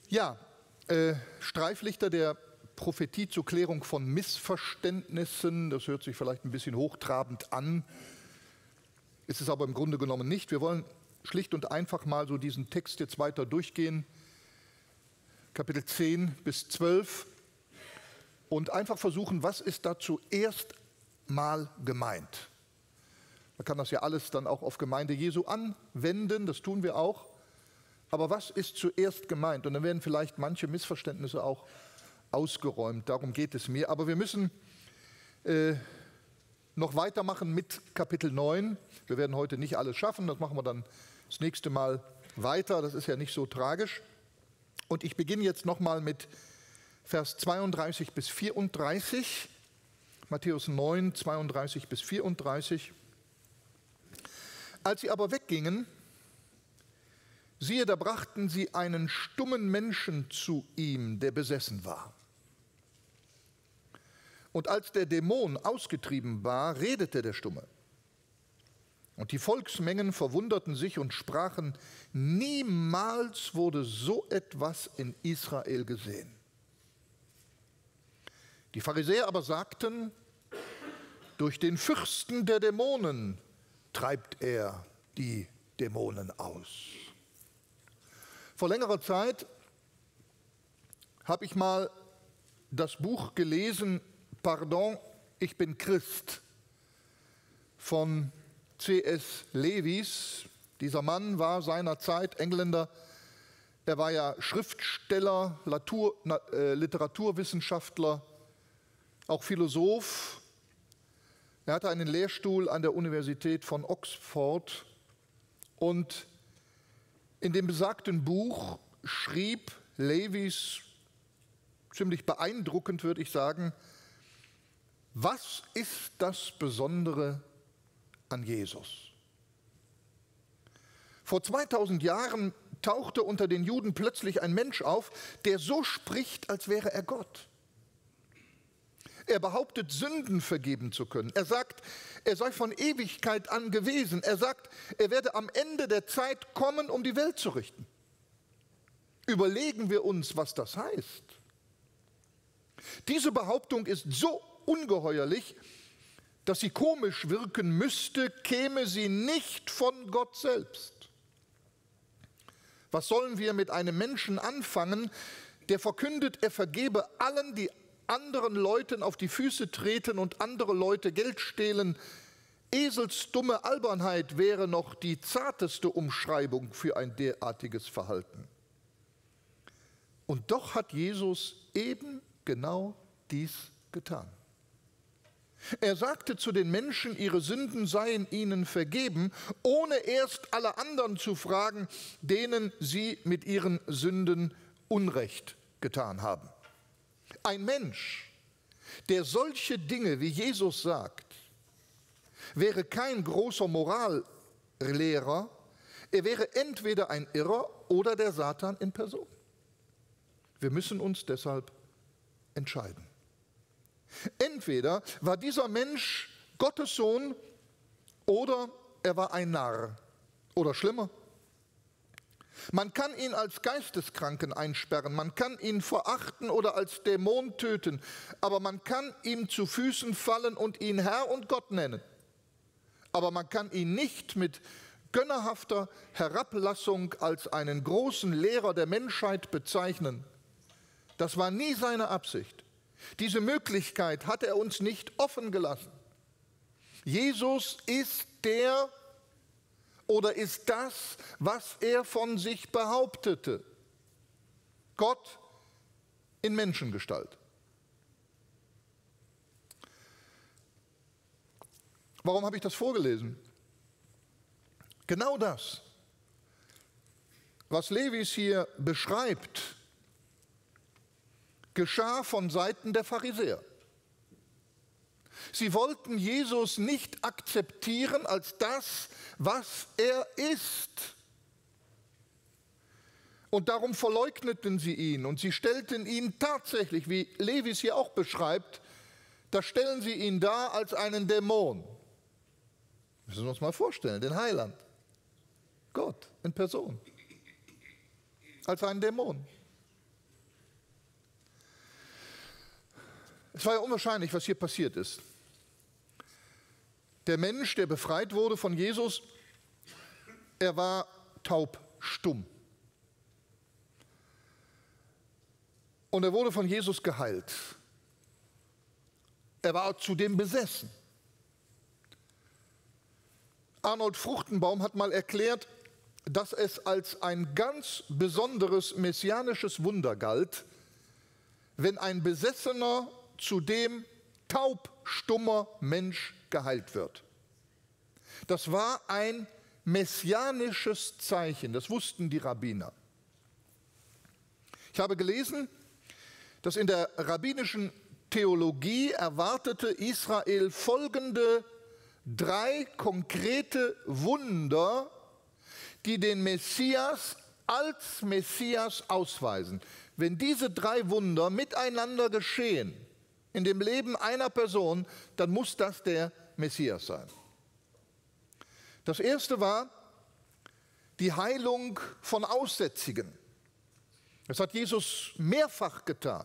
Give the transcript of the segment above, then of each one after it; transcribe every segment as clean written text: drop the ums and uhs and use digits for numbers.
Ja, Streiflichter der Prophetie zur Klärung von Missverständnissen, das hört sich vielleicht ein bisschen hochtrabend an, ist es aber im Grunde genommen nicht. Wir wollen schlicht und einfach mal so diesen Text jetzt weiter durchgehen, Kapitel 10 bis 12, und einfach versuchen, was ist da zuerst mal gemeint. Man kann das ja alles dann auch auf Gemeinde Jesu anwenden, das tun wir auch. Aber was ist zuerst gemeint? Und dann werden vielleicht manche Missverständnisse auch ausgeräumt. Darum geht es mir. Aber wir müssen noch weitermachen mit Kapitel 9. Wir werden heute nicht alles schaffen. Das machen wir dann das nächste Mal weiter. Das ist ja nicht so tragisch. Und ich beginne jetzt nochmal mit Vers 32 bis 34. Matthäus 9, 32 bis 34. Als sie aber weggingen, siehe, da brachten sie einen stummen Menschen zu ihm, der besessen war. Und als der Dämon ausgetrieben war, redete der Stumme. Und die Volksmengen verwunderten sich und sprachen, niemals wurde so etwas in Israel gesehen. Die Pharisäer aber sagten, durch den Fürsten der Dämonen treibt er die Dämonen aus. Vor längerer Zeit habe ich mal das Buch gelesen, Pardon, ich bin Christ, von C.S. Lewis. Dieser Mann war seinerzeit Engländer. Er war ja Schriftsteller, Literaturwissenschaftler, auch Philosoph. Er hatte einen Lehrstuhl an der Universität von Oxford und in dem besagten Buch schrieb Lewis, ziemlich beeindruckend würde ich sagen, was ist das Besondere an Jesus? Vor 2000 Jahren tauchte unter den Juden plötzlich ein Mensch auf, der so spricht, als wäre er Gott. Er behauptet, Sünden vergeben zu können. Er sagt, er sei von Ewigkeit an gewesen. Er sagt, er werde am Ende der Zeit kommen, um die Welt zu richten. Überlegen wir uns, was das heißt. Diese Behauptung ist so ungeheuerlich, dass sie komisch wirken müsste, käme sie nicht von Gott selbst. Was sollen wir mit einem Menschen anfangen, der verkündet, er vergebe allen, die anderen Leuten auf die Füße treten und andere Leute Geld stehlen? Eselsdumme Albernheit wäre noch die zarteste Umschreibung für ein derartiges Verhalten. Und doch hat Jesus eben genau dies getan. Er sagte zu den Menschen, ihre Sünden seien ihnen vergeben, ohne erst alle anderen zu fragen, denen sie mit ihren Sünden Unrecht getan haben. Ein Mensch, der solche Dinge wie Jesus sagt, wäre kein großer Morallehrer, er wäre entweder ein Irrer oder der Satan in Person. Wir müssen uns deshalb entscheiden. Entweder war dieser Mensch Gottes Sohn oder er war ein Narr oder schlimmer. Man kann ihn als Geisteskranken einsperren, man kann ihn verachten oder als Dämon töten, aber man kann ihm zu Füßen fallen und ihn Herr und Gott nennen. Aber man kann ihn nicht mit gönnerhafter Herablassung als einen großen Lehrer der Menschheit bezeichnen. Das war nie seine Absicht. Diese Möglichkeit hat er uns nicht offen gelassen. Jesus ist der oder ist das, was er von sich behauptete. Gott in Menschengestalt. Warum habe ich das vorgelesen? Genau das, was Lewis hier beschreibt, geschah von Seiten der Pharisäer. Sie wollten Jesus nicht akzeptieren als das, was er ist. Und darum verleugneten sie ihn und sie stellten ihn tatsächlich, wie Lewis hier auch beschreibt, da stellen sie ihn dar als einen Dämon. Müssen wir uns mal vorstellen, den Heiland, Gott in Person, als einen Dämon. Es war ja unwahrscheinlich, was hier passiert ist. Der Mensch, der befreit wurde von Jesus, er war taubstumm. Und er wurde von Jesus geheilt. Er war zudem besessen. Arnold Fruchtenbaum hat mal erklärt, dass es als ein ganz besonderes messianisches Wunder galt, wenn ein besessener, zudem taubstummer Mensch geheilt wird. Das war ein messianisches Zeichen, das wussten die Rabbiner. Ich habe gelesen, dass in der rabbinischen Theologie erwartete Israel folgende 3 konkrete Wunder, die den Messias als Messias ausweisen. Wenn diese 3 Wunder miteinander geschehen in dem Leben einer Person, dann muss das der Messias sein. Das erste war die Heilung von Aussätzigen. Das hat Jesus mehrfach getan.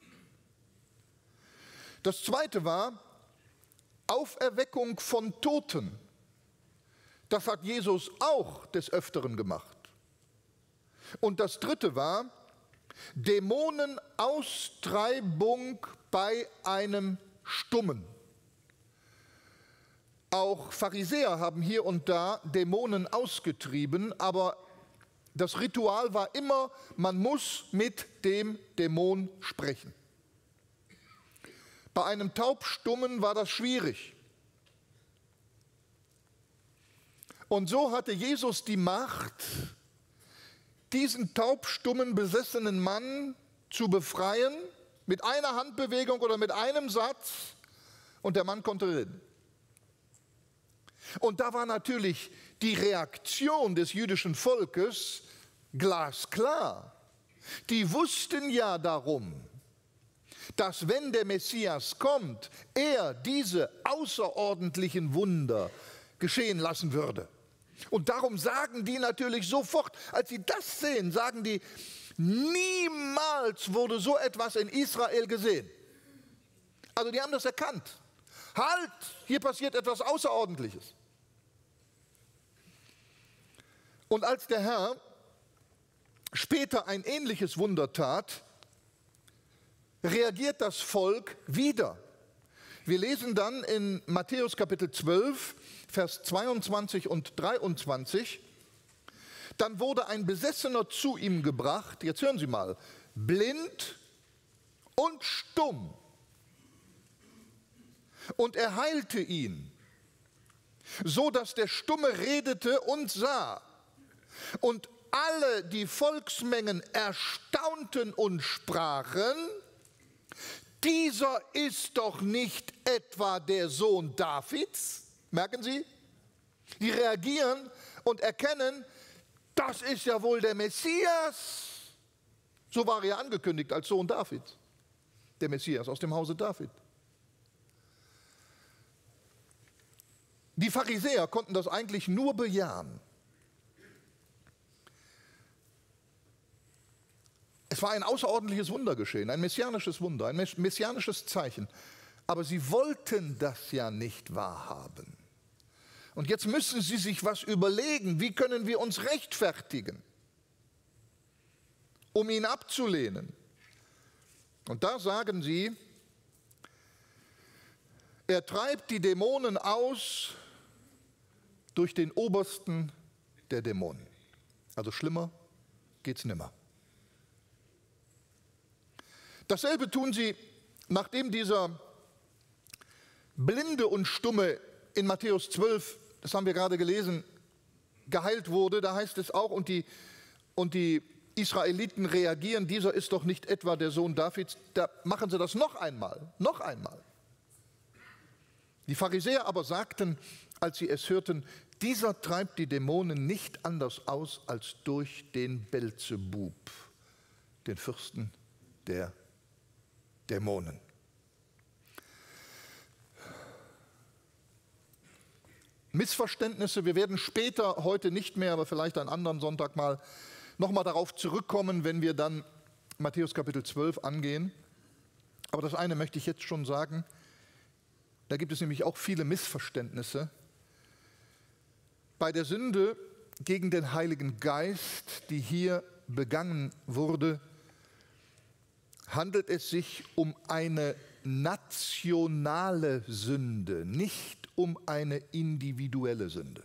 Das zweite war Auferweckung von Toten. Das hat Jesus auch des Öfteren gemacht. Und das dritte war Dämonenaustreibung bei einem Stummen. Auch Pharisäer haben hier und da Dämonen ausgetrieben, aber das Ritual war immer, man muss mit dem Dämon sprechen. Bei einem Taubstummen war das schwierig. Und so hatte Jesus die Macht, diesen taubstummen, besessenen Mann zu befreien, mit einer Handbewegung oder mit einem Satz, und der Mann konnte reden. Und da war natürlich die Reaktion des jüdischen Volkes glasklar. Die wussten ja darum, dass wenn der Messias kommt, er diese außerordentlichen Wunder geschehen lassen würde. Und darum sagen die natürlich sofort, als sie das sehen, sagen die, niemals wurde so etwas in Israel gesehen. Also die haben das erkannt. Halt, hier passiert etwas Außerordentliches. Und als der Herr später ein ähnliches Wunder tat, reagiert das Volk wieder. Wir lesen dann in Matthäus Kapitel 12, Vers 22 und 23, dann wurde ein Besessener zu ihm gebracht, jetzt hören Sie mal, blind und stumm. Und er heilte ihn, so dass der Stumme redete und sah. Und alle die Volksmengen erstaunten und sprachen, dieser ist doch nicht etwa der Sohn Davids. Merken Sie? Die reagieren und erkennen, das ist ja wohl der Messias. So war er angekündigt als Sohn Davids. Der Messias aus dem Hause David. Die Pharisäer konnten das eigentlich nur bejahen. Es war ein außerordentliches Wunder geschehen, ein messianisches Wunder, ein messianisches Zeichen. Aber sie wollten das ja nicht wahrhaben. Und jetzt müssen sie sich was überlegen, wie können wir uns rechtfertigen, um ihn abzulehnen. Und da sagen sie, er treibt die Dämonen aus durch den Obersten der Dämonen. Also schlimmer geht's nimmer. Dasselbe tun sie, nachdem dieser Blinde und Stumme in Matthäus 12, das haben wir gerade gelesen, geheilt wurde. Da heißt es auch, und die Israeliten reagieren, dieser ist doch nicht etwa der Sohn Davids. Da machen sie das noch einmal, noch einmal. Die Pharisäer aber sagten, als sie es hörten, dieser treibt die Dämonen nicht anders aus als durch den Belzebub, den Fürsten der Dämonen. Missverständnisse, wir werden später, heute nicht mehr, aber vielleicht einen anderen Sonntag mal, nochmal darauf zurückkommen, wenn wir dann Matthäus Kapitel 12 angehen. Aber das eine möchte ich jetzt schon sagen, da gibt es nämlich auch viele Missverständnisse. Bei der Sünde gegen den Heiligen Geist, die hier begangen wurde, handelt es sich um eine nationale Sünde, nicht um eine individuelle Sünde.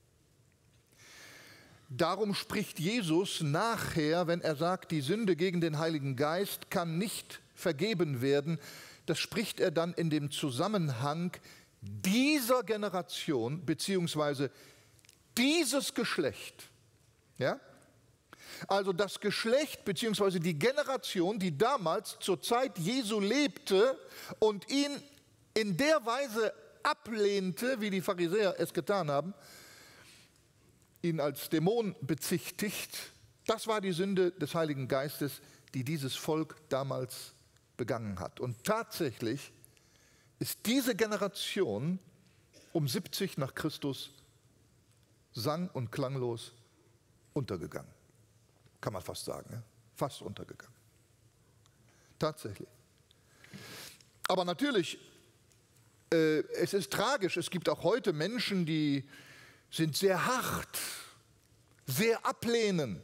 Darum spricht Jesus nachher, wenn er sagt, die Sünde gegen den Heiligen Geist kann nicht vergeben werden, das spricht er dann in dem Zusammenhang dieser Generation beziehungsweise dieses Geschlecht. Ja? Also das Geschlecht beziehungsweise die Generation, die damals zur Zeit Jesu lebte und ihn in der Weise ablehnte, wie die Pharisäer es getan haben, ihn als Dämon bezichtigt, das war die Sünde des Heiligen Geistes, die dieses Volk damals begangen hat. Und tatsächlich ist diese Generation um 70 nach Christus sang- und klanglos untergegangen. Kann man fast sagen, ne? Fast untergegangen. Tatsächlich. Aber natürlich, es ist tragisch, es gibt auch heute Menschen, die sind sehr hart, sehr ablehnend.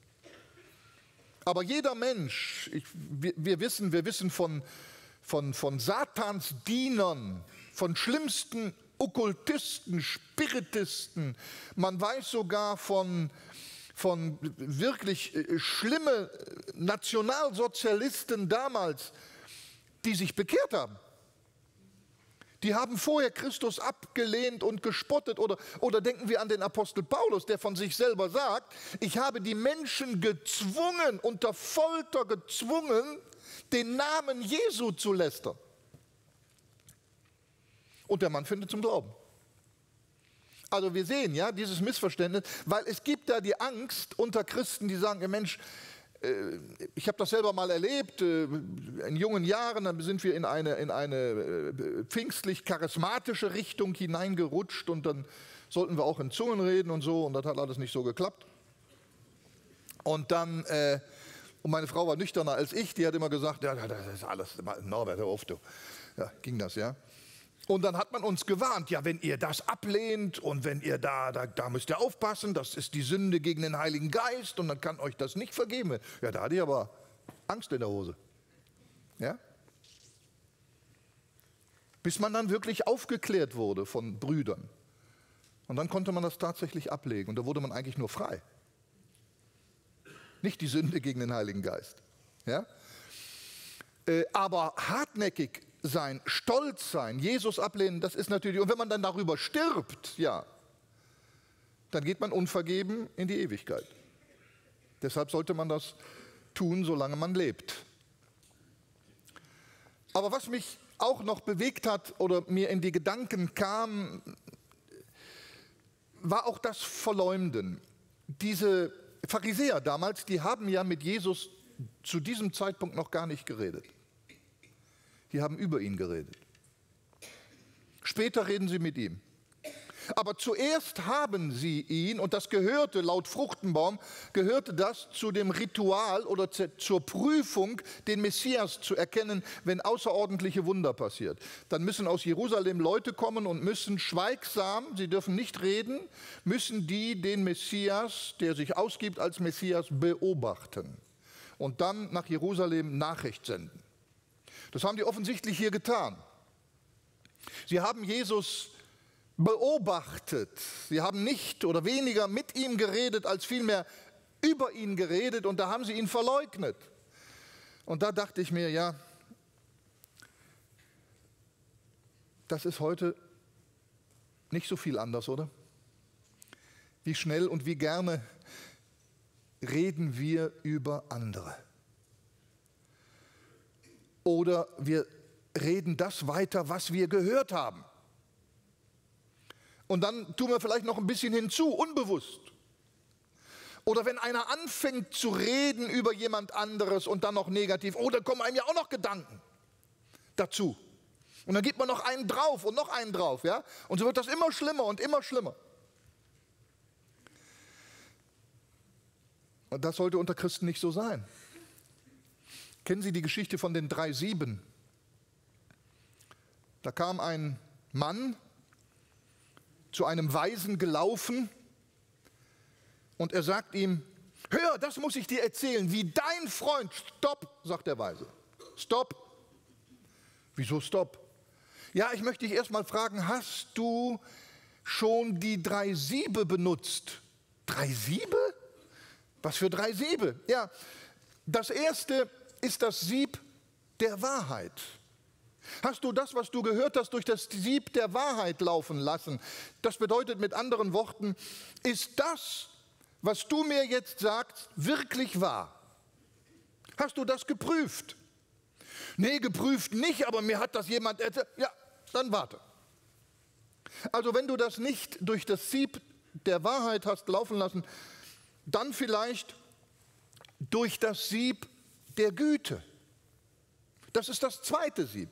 Aber jeder Mensch, wir wissen von Satans Dienern, von schlimmsten Okkultisten, Spiritisten, man weiß sogar von wirklich schlimmen Nationalsozialisten damals, die sich bekehrt haben. Die haben vorher Christus abgelehnt und gespottet. Oder denken wir an den Apostel Paulus, der von sich selber sagt, ich habe die Menschen gezwungen, unter Folter gezwungen, den Namen Jesu zu lästern. Und der Mann findet zum Glauben. Also wir sehen ja dieses Missverständnis, weil es gibt da die Angst unter Christen, die sagen, Mensch, ich habe das selber mal erlebt, in jungen Jahren, dann sind wir in eine pfingstlich-charismatische Richtung hineingerutscht und dann sollten wir auch in Zungen reden und so und das hat alles nicht so geklappt. Und dann, und meine Frau war nüchterner als ich, die hat immer gesagt, ja, das ist alles, Norbert, hör auf, du. Ja, ging das, ja. Und dann hat man uns gewarnt, ja, wenn ihr das ablehnt und wenn ihr da müsst ihr aufpassen, das ist die Sünde gegen den Heiligen Geist und dann kann euch das nicht vergeben. Ja, da hatte ich aber Angst in der Hose. Ja? Bis man dann wirklich aufgeklärt wurde von Brüdern. Und dann konnte man das tatsächlich ablegen und da wurde man eigentlich nur frei. Nicht die Sünde gegen den Heiligen Geist. Ja? Aber hartnäckig sein, stolz sein, Jesus ablehnen, das ist natürlich, und wenn man dann darüber stirbt, ja, dann geht man unvergeben in die Ewigkeit. Deshalb sollte man das tun, solange man lebt. Aber was mich auch noch bewegt hat oder mir in die Gedanken kam, war auch das Verleumden. Diese Pharisäer damals, die haben ja mit Jesus zu diesem Zeitpunkt noch gar nicht geredet. Die haben über ihn geredet. Später reden sie mit ihm. Aber zuerst haben sie ihn, und das gehörte, laut Fruchtenbaum, gehörte das zu dem Ritual oder zur Prüfung, den Messias zu erkennen, wenn außerordentliche Wunder passiert. Dann müssen aus Jerusalem Leute kommen und müssen schweigsam, sie dürfen nicht reden, müssen die den Messias, der sich ausgibt als Messias, beobachten und dann nach Jerusalem Nachricht senden. Das haben die offensichtlich hier getan. Sie haben Jesus beobachtet. Sie haben nicht oder weniger mit ihm geredet, als vielmehr über ihn geredet und da haben sie ihn verleugnet. Und da dachte ich mir, ja, das ist heute nicht so viel anders, oder? Wie schnell und wie gerne reden wir über andere. Oder wir reden das weiter, was wir gehört haben. Und dann tun wir vielleicht noch ein bisschen hinzu, unbewusst. Oder wenn einer anfängt zu reden über jemand anderes und dann noch negativ, oh, da kommen einem ja auch noch Gedanken dazu. Und dann gibt man noch einen drauf und noch einen drauf. Ja? Und so wird das immer schlimmer und immer schlimmer. Und das sollte unter Christen nicht so sein. Kennen Sie die Geschichte von den 3 Sieben? Da kam ein Mann zu einem Weisen gelaufen und er sagt ihm, hör, das muss ich dir erzählen, wie dein Freund, stopp, sagt der Weise, stopp. Wieso stopp? Ja, ich möchte dich erst mal fragen, hast du schon die 3 Siebe benutzt? 3 Siebe? Was für 3 Siebe? Ja, das erste ist das Sieb der Wahrheit. Hast du das, was du gehört hast, durch das Sieb der Wahrheit laufen lassen? Das bedeutet mit anderen Worten, ist das, was du mir jetzt sagst, wirklich wahr? Hast du das geprüft? Nee, geprüft nicht, aber mir hat das jemand erzählt. Ja, dann warte. Also wenn du das nicht durch das Sieb der Wahrheit hast laufen lassen, dann vielleicht durch das Sieb der Güte. Das ist das zweite Sieb.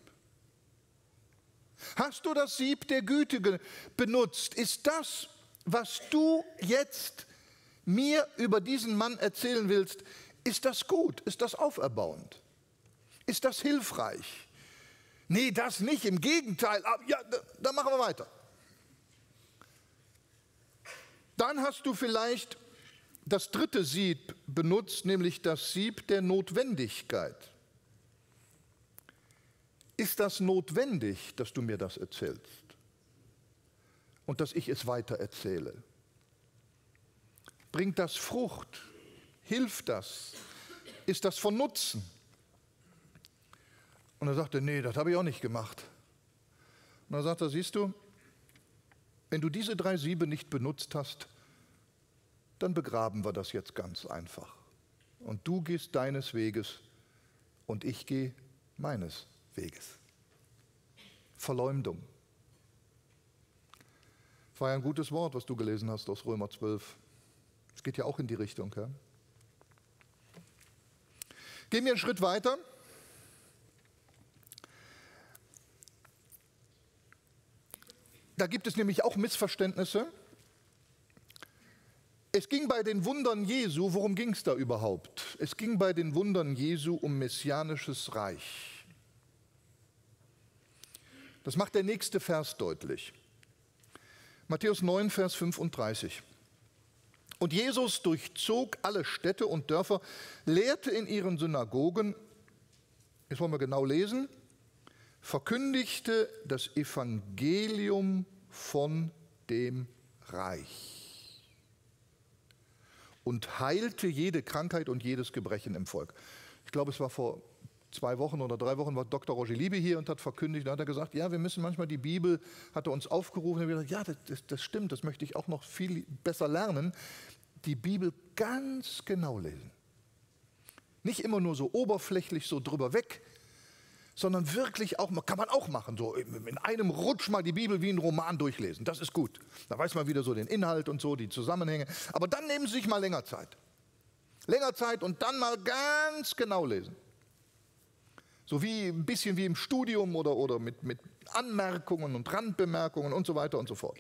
Hast du das Sieb der Güte benutzt? Ist das, was du jetzt mir über diesen Mann erzählen willst, ist das gut? Ist das auferbauend? Ist das hilfreich? Nee, das nicht, im Gegenteil. Ja, dann machen wir weiter. Dann hast du vielleicht das dritte Sieb benutzt, nämlich das Sieb der Notwendigkeit. Ist das notwendig, dass du mir das erzählst und dass ich es weiter erzähle? Bringt das Frucht? Hilft das? Ist das von Nutzen? Und er sagte, nee, das habe ich auch nicht gemacht. Und dann sagt er, siehst du, wenn du diese 3 Siebe nicht benutzt hast, dann begraben wir das jetzt ganz einfach. Und du gehst deines Weges und ich gehe meines Weges. Verleumdung. Das war ja ein gutes Wort, was du gelesen hast aus Römer 12. Es geht ja auch in die Richtung. Ja? Gehen wir einen Schritt weiter. Da gibt es nämlich auch Missverständnisse. Es ging bei den Wundern Jesu, worum ging es da überhaupt? Es ging bei den Wundern Jesu um messianisches Reich. Das macht der nächste Vers deutlich. Matthäus 9, Vers 35. Und Jesus durchzog alle Städte und Dörfer, lehrte in ihren Synagogen, jetzt wollen wir genau lesen, verkündigte das Evangelium von dem Reich und heilte jede Krankheit und jedes Gebrechen im Volk. Ich glaube, es war vor 2 Wochen oder 3 Wochen war Dr. Roger Liebe hier und hat verkündigt, da hat er gesagt, ja, wir müssen manchmal die Bibel, hat er uns aufgerufen, und wir gesagt, ja, das stimmt, das möchte ich auch noch viel besser lernen, die Bibel ganz genau lesen. Nicht immer nur so oberflächlich so drüber weg, sondern wirklich auch, kann man auch machen, so in einem Rutsch mal die Bibel wie ein Roman durchlesen, das ist gut. Da weiß man wieder so den Inhalt und so, die Zusammenhänge, aber dann nehmen Sie sich mal länger Zeit. Länger Zeit und dann mal ganz genau lesen. So wie ein bisschen wie im Studium oder mit Anmerkungen und Randbemerkungen und so weiter und so fort.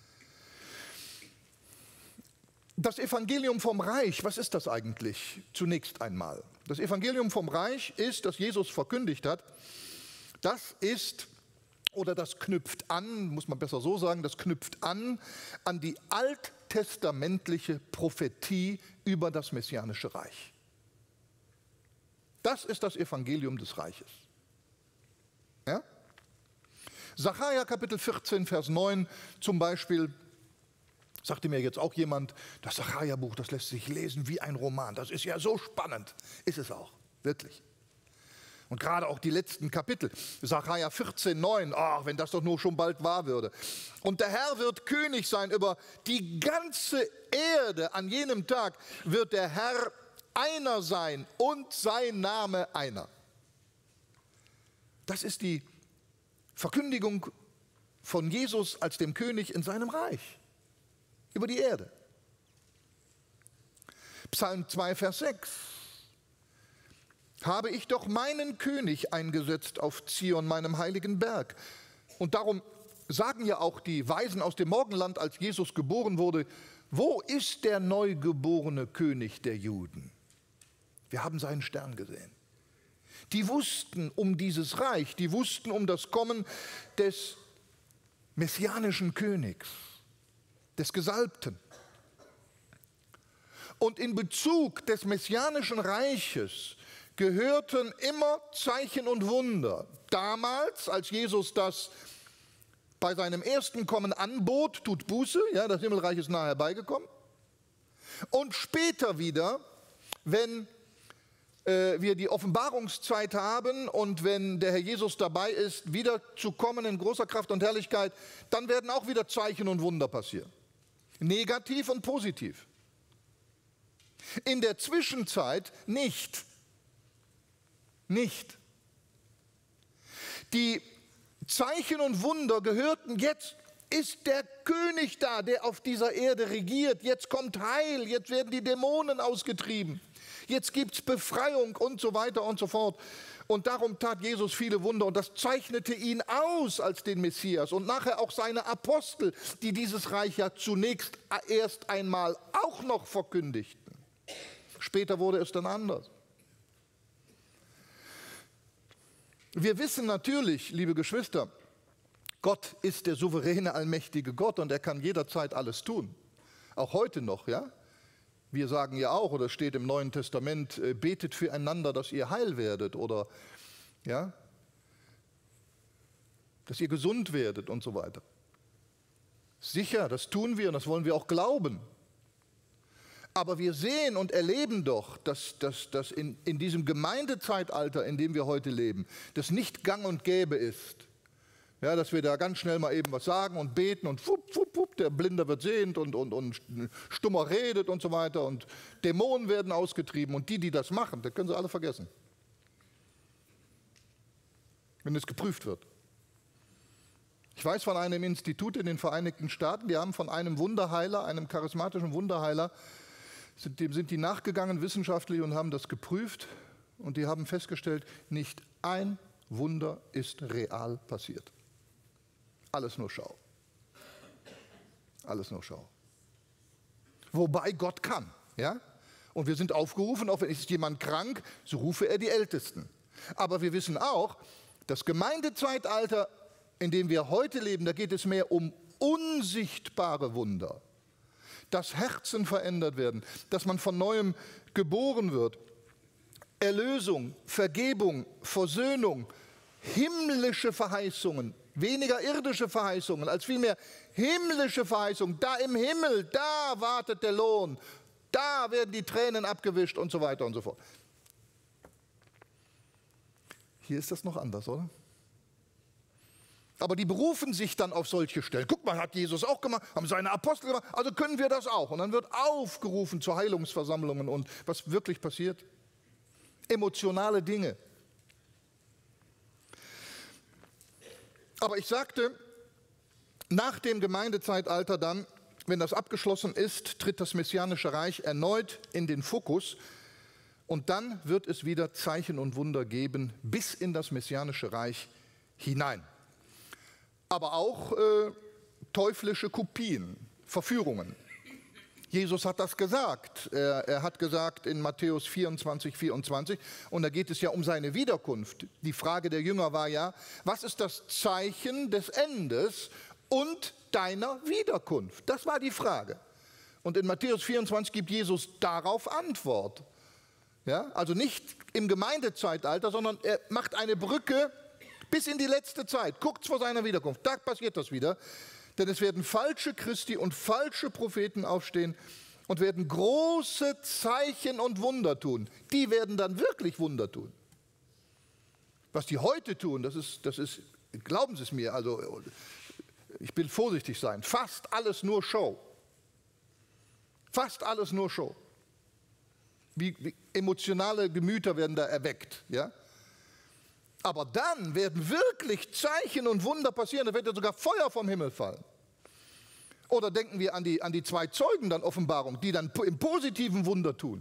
Das Evangelium vom Reich, was ist das eigentlich zunächst einmal? Das Evangelium vom Reich ist, das Jesus verkündigt hat, das ist, oder das knüpft an, muss man besser so sagen, das knüpft an die alttestamentliche Prophetie über das messianische Reich. Das ist das Evangelium des Reiches. Ja? Sacharja Kapitel 14, Vers 9 zum Beispiel, sagte mir jetzt auch jemand, das Sacharja-Buch, das lässt sich lesen wie ein Roman. Das ist ja so spannend. Ist es auch, wirklich. Und gerade auch die letzten Kapitel, Sacharja 14, 9, ach, wenn das doch nur schon bald wahr würde. Und der Herr wird König sein über die ganze Erde. An jenem Tag wird der Herr einer sein und sein Name einer. Das ist die Verkündigung von Jesus als dem König in seinem Reich. Über die Erde. Psalm 2, Vers 6. Habe ich doch meinen König eingesetzt auf Zion, meinem heiligen Berg. Und darum sagen ja auch die Weisen aus dem Morgenland, als Jesus geboren wurde, wo ist der neugeborene König der Juden? Wir haben seinen Stern gesehen. Die wussten um dieses Reich, die wussten um das Kommen des messianischen Königs, des Gesalbten. Und in Bezug des messianischen Reiches gehörten immer Zeichen und Wunder. Damals, als Jesus das bei seinem ersten Kommen anbot, tut Buße, ja, das Himmelreich ist nahe herbeigekommen. Und später wieder, wenn wir die Offenbarungszeit haben und wenn der Herr Jesus dabei ist, wieder zu kommen in großer Kraft und Herrlichkeit, dann werden auch wieder Zeichen und Wunder passieren. Negativ und positiv. In der Zwischenzeit nicht. Nicht. Die Zeichen und Wunder gehörten, jetzt ist der König da, der auf dieser Erde regiert. Jetzt kommt Heil, jetzt werden die Dämonen ausgetrieben. Jetzt gibt es Befreiung und so weiter und so fort. Und darum tat Jesus viele Wunder und das zeichnete ihn aus als den Messias und nachher auch seine Apostel, die dieses Reich ja zunächst erst einmal auch noch verkündigten. Später wurde es dann anders. Wir wissen natürlich, liebe Geschwister, Gott ist der souveräne, allmächtige Gott und er kann jederzeit alles tun. Auch heute noch, ja. Wir sagen ja auch, oder steht im Neuen Testament, betet füreinander, dass ihr heil werdet oder ja, dass ihr gesund werdet und so weiter. Sicher, das tun wir und das wollen wir auch glauben. Aber wir sehen und erleben doch, dass in diesem Gemeindezeitalter, in dem wir heute leben, das nicht gang und gäbe ist. Ja, dass wir da ganz schnell mal eben was sagen und beten und wupp, wupp, wupp, der Blinde wird sehend und Stummer redet und so weiter und Dämonen werden ausgetrieben und die das machen, das können sie alle vergessen. Wenn es geprüft wird. Ich weiß von einem Institut in den Vereinigten Staaten, die haben von einem Wunderheiler, einem charismatischen Wunderheiler, dem sind die nachgegangen wissenschaftlich und haben das geprüft und die haben festgestellt, nicht ein Wunder ist real passiert. Alles nur Schau. Alles nur Schau. Wobei Gott kann, ja? Und wir sind aufgerufen, auch wenn ist jemand krank, so rufe er die Ältesten. Aber wir wissen auch, das Gemeindezeitalter, in dem wir heute leben, da geht es mehr um unsichtbare Wunder. Dass Herzen verändert werden, dass man von Neuem geboren wird. Erlösung, Vergebung, Versöhnung, himmlische Verheißungen, weniger irdische Verheißungen, als vielmehr himmlische Verheißungen. Da im Himmel, da wartet der Lohn, da werden die Tränen abgewischt und so weiter und so fort. Hier ist das noch anders, oder? Aber die berufen sich dann auf solche Stellen. Guck mal, hat Jesus auch gemacht, haben seine Apostel gemacht, also können wir das auch. Und dann wird aufgerufen zu Heilungsversammlungen und was wirklich passiert? Emotionale Dinge. Aber ich sagte, nach dem Gemeindezeitalter dann, wenn das abgeschlossen ist, tritt das Messianische Reich erneut in den Fokus und dann wird es wieder Zeichen und Wunder geben bis in das Messianische Reich hinein. Aber auch teuflische Kopien, Verführungen. Jesus hat das gesagt. Er hat gesagt in Matthäus 24, 24, und da geht es ja um seine Wiederkunft. Die Frage der Jünger war ja, was ist das Zeichen des Endes und deiner Wiederkunft? Das war die Frage. Und in Matthäus 24 gibt Jesus darauf Antwort. Ja, also nicht im Gemeindezeitalter, sondern er macht eine Brücke bis in die letzte Zeit, kurz vor seiner Wiederkunft. Da passiert das wieder. Denn es werden falsche Christi und falsche Propheten aufstehen und werden große Zeichen und Wunder tun. Die werden dann wirklich Wunder tun. Was die heute tun, das ist, glauben Sie es mir, also ich will vorsichtig sein, fast alles nur Show. Fast alles nur Show. Wie emotionale Gemüter werden da erweckt, ja? Aber dann werden wirklich Zeichen und Wunder passieren, da wird ja sogar Feuer vom Himmel fallen. Oder denken wir an die zwei Zeugen dann Offenbarung, die dann im positiven Wunder tun.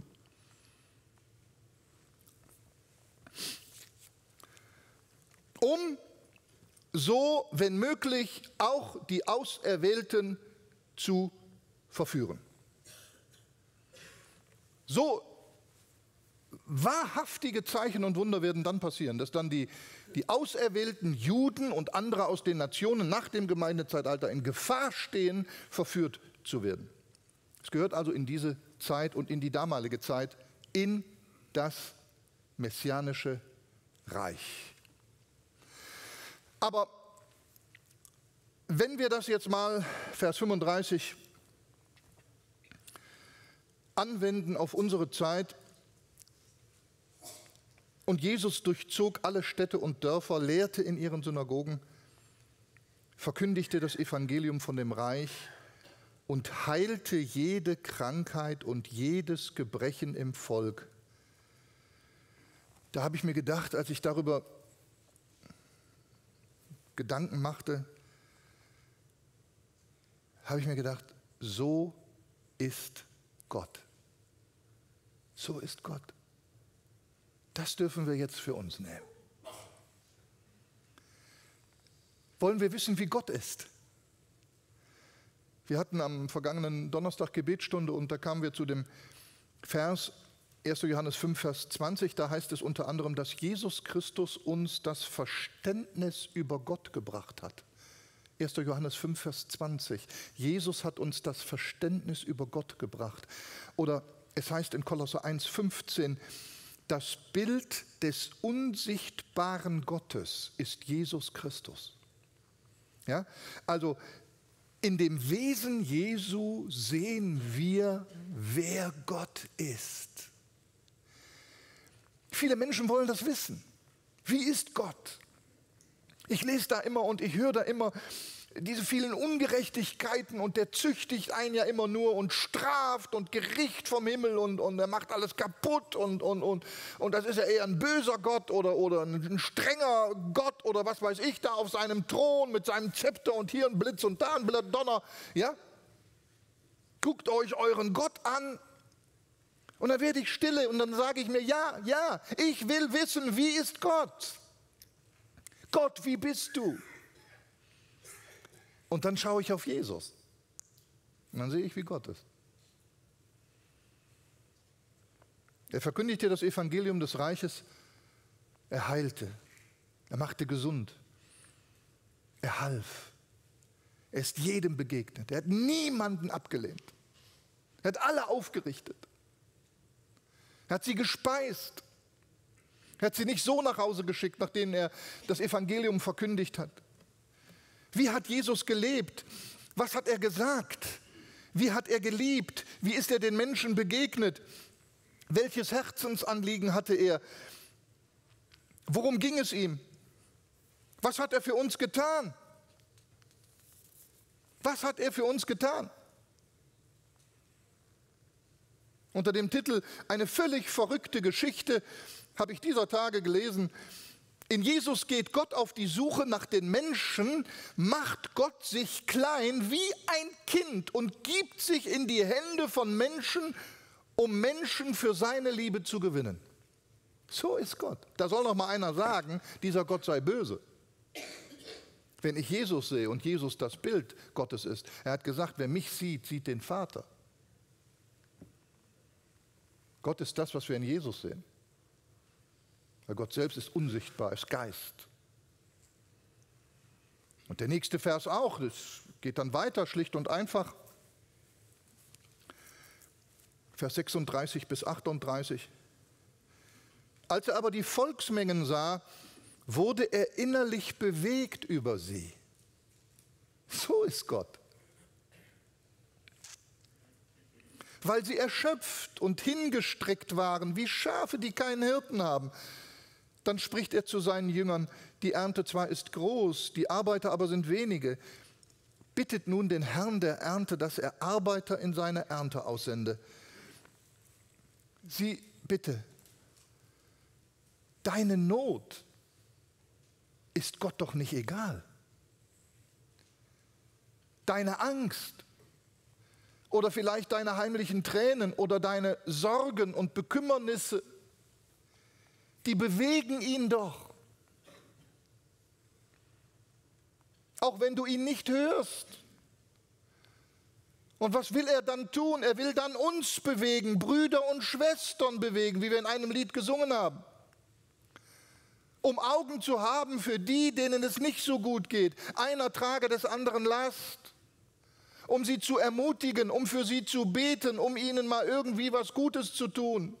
Um so, wenn möglich, auch die Auserwählten zu verführen. So wahrhaftige Zeichen und Wunder werden dann passieren, dass dann die auserwählten Juden und andere aus den Nationen nach dem Gemeindezeitalter in Gefahr stehen, verführt zu werden. Es gehört also in diese Zeit und in die damalige Zeit, in das messianische Reich. Aber wenn wir das jetzt mal, Vers 35, anwenden auf unsere Zeit, und Jesus durchzog alle Städte und Dörfer, lehrte in ihren Synagogen, verkündigte das Evangelium von dem Reich und heilte jede Krankheit und jedes Gebrechen im Volk. Da habe ich mir gedacht, als ich darüber Gedanken machte, habe ich mir gedacht, so ist Gott. So ist Gott. Das dürfen wir jetzt für uns nehmen. Wollen wir wissen, wie Gott ist? Wir hatten am vergangenen Donnerstag Gebetsstunde und da kamen wir zu dem Vers 1. Johannes 5, Vers 20. Da heißt es unter anderem, dass Jesus Christus uns das Verständnis über Gott gebracht hat. 1. Johannes 5, Vers 20. Jesus hat uns das Verständnis über Gott gebracht. Oder es heißt in Kolosser 1, 15, das Bild des unsichtbaren Gottes ist Jesus Christus. Ja? Also in dem Wesen Jesu sehen wir, wer Gott ist. Viele Menschen wollen das wissen. Wie ist Gott? Ich lese da immer und ich höre da immer diese vielen Ungerechtigkeiten und der züchtigt einen ja immer nur und straft und Gericht vom Himmel und er macht alles kaputt und das ist ja eher ein böser Gott oder ein strenger Gott oder was weiß ich da auf seinem Thron mit seinem Zepter und hier ein Blitz und da ein Donner. Ja? Guckt euch euren Gott an. Und dann werde ich stille und dann sage ich mir, ja, ich will wissen, wie ist Gott? Gott, wie bist du? Und dann schaue ich auf Jesus. Und dann sehe ich, wie Gott ist. Er verkündigte das Evangelium des Reiches. Er heilte. Er machte gesund. Er half. Er ist jedem begegnet. Er hat niemanden abgelehnt. Er hat alle aufgerichtet. Er hat sie gespeist. Er hat sie nicht so nach Hause geschickt, nachdem er das Evangelium verkündigt hat. Wie hat Jesus gelebt? Was hat er gesagt? Wie hat er geliebt? Wie ist er den Menschen begegnet? Welches Herzensanliegen hatte er? Worum ging es ihm? Was hat er für uns getan? Was hat er für uns getan? Unter dem Titel Eine völlig verrückte Geschichte habe ich dieser Tage gelesen, in Jesus geht Gott auf die Suche nach den Menschen, macht Gott sich klein wie ein Kind und gibt sich in die Hände von Menschen, um Menschen für seine Liebe zu gewinnen. So ist Gott. Da soll noch mal einer sagen, dieser Gott sei böse. Wenn ich Jesus sehe und Jesus das Bild Gottes ist, er hat gesagt, wer mich sieht, sieht den Vater. Gott ist das, was wir in Jesus sehen. Weil Gott selbst ist unsichtbar, ist Geist. Und der nächste Vers auch, das geht dann weiter, schlicht und einfach. Vers 36 bis 38. Als er aber die Volksmengen sah, wurde er innerlich bewegt über sie. So ist Gott. Weil sie erschöpft und hingestreckt waren, wie Schafe, die keinen Hirten haben. Dann spricht er zu seinen Jüngern, die Ernte zwar ist groß, die Arbeiter aber sind wenige. Bittet nun den Herrn der Ernte, dass er Arbeiter in seine Ernte aussende. Sieh, bitte, deine Not ist Gott doch nicht egal. Deine Angst oder vielleicht deine heimlichen Tränen oder deine Sorgen und Bekümmernisse, die bewegen ihn doch. Auch wenn du ihn nicht hörst Und was will er dann tun? Er will dann uns bewegen, Brüder und Schwestern bewegen, wie wir in einem Lied gesungen haben. Um Augen zu haben für die, denen es nicht so gut geht. Einer trage des anderen Last. Um sie zu ermutigen, um für sie zu beten, um ihnen mal irgendwie was Gutes zu tun.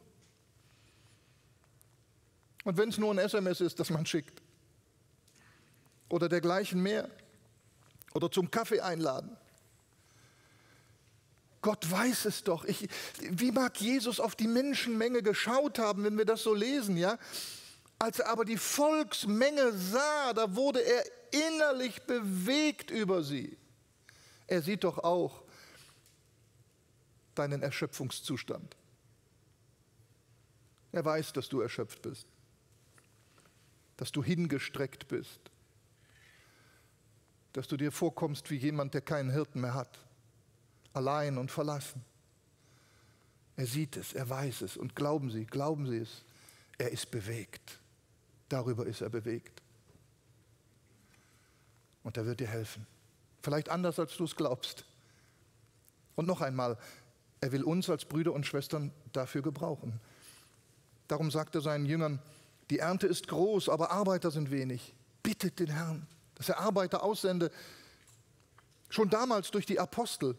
Und wenn es nur ein SMS ist, das man schickt. Oder dergleichen mehr. Oder zum Kaffee einladen. Gott weiß es doch. Wie mag Jesus auf die Menschenmenge geschaut haben, wenn wir das so lesen, ja? Als er aber die Volksmenge sah, da wurde er innerlich bewegt über sie. Er sieht doch auch deinen Erschöpfungszustand. Er weiß, dass du erschöpft bist, dass du hingestreckt bist, dass du dir vorkommst wie jemand, der keinen Hirten mehr hat. Allein und verlassen. Er sieht es, er weiß es und glauben Sie es, er ist bewegt. Darüber ist er bewegt. Und er wird dir helfen. Vielleicht anders, als du es glaubst. Und noch einmal, er will uns als Brüder und Schwestern dafür gebrauchen. Darum sagt er seinen Jüngern, die Ernte ist groß, aber Arbeiter sind wenig. Bittet den Herrn, dass er Arbeiter aussende. Schon damals durch die Apostel.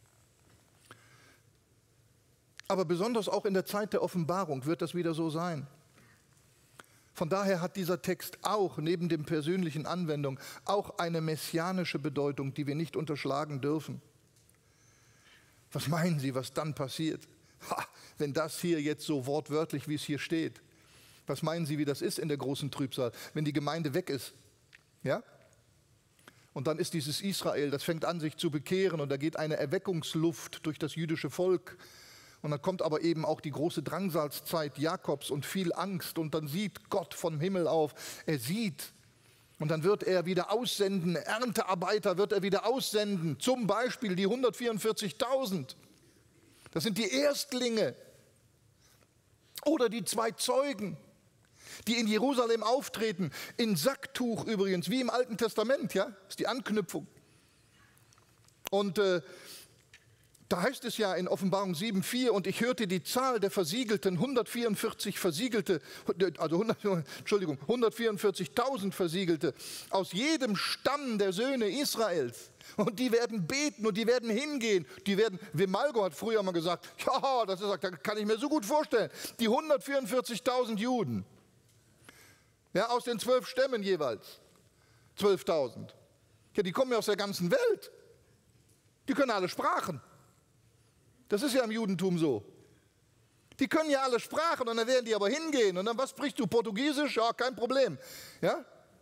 Aber besonders auch in der Zeit der Offenbarung wird das wieder so sein. Von daher hat dieser Text auch neben dem persönlichen Anwendung auch eine messianische Bedeutung, die wir nicht unterschlagen dürfen. Was meinen Sie, was dann passiert? Wenn das hier jetzt so wortwörtlich, wie es hier steht. Was meinen Sie, wie das ist in der großen Trübsal, wenn die Gemeinde weg ist? Ja? Und dann ist dieses Israel, das fängt an, sich zu bekehren und da geht eine Erweckungsluft durch das jüdische Volk. Und dann kommt aber eben auch die große Drangsalzzeit Jakobs und viel Angst. Und dann sieht Gott vom Himmel auf. Er sieht. Und dann wird er wieder aussenden. Erntearbeiter wird er wieder aussenden. Zum Beispiel die 144.000. Das sind die Erstlinge. Oder die 2 Zeugen, die in Jerusalem auftreten. In Sacktuch übrigens, wie im Alten Testament. Ja? Das ist die Anknüpfung. Und da heißt es ja in Offenbarung 7,4, und ich hörte die Zahl der Versiegelten, 144 Versiegelte, also 144.000 Versiegelte, aus jedem Stamm der Söhne Israels. Und die werden beten und die werden hingehen. Wimalgo hat früher mal gesagt, ja, das kann ich mir so gut vorstellen, die 144.000 Juden, ja, aus den 12 Stämmen jeweils, 12.000. Ja, die kommen ja aus der ganzen Welt. Die können alle Sprachen. Das ist ja im Judentum so. Die können ja alle Sprachen und dann werden die aber hingehen. Und dann, was sprichst du? Portugiesisch? Ja, kein Problem. Ja?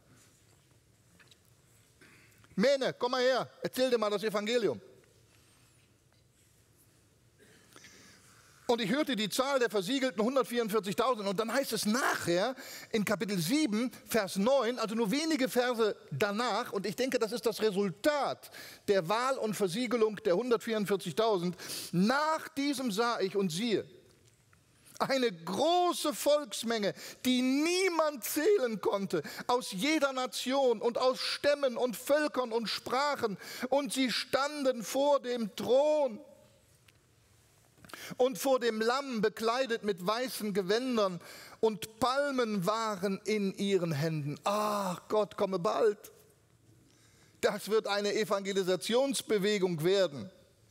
Mene, komm mal her, erzähl dir mal das Evangelium. Und ich hörte die Zahl der Versiegelten 144.000 und dann heißt es nachher in Kapitel 7, Vers 9, also nur wenige Verse danach, und ich denke, das ist das Resultat der Wahl und Versiegelung der 144.000, nach diesem sah ich und siehe, eine große Volksmenge, die niemand zählen konnte, aus jeder Nation und aus Stämmen und Völkern und Sprachen, und sie standen vor dem Thron und vor dem Lamm, bekleidet mit weißen Gewändern, und Palmen waren in ihren Händen. Ach Gott, komme bald. Das wird eine Evangelisationsbewegung werden.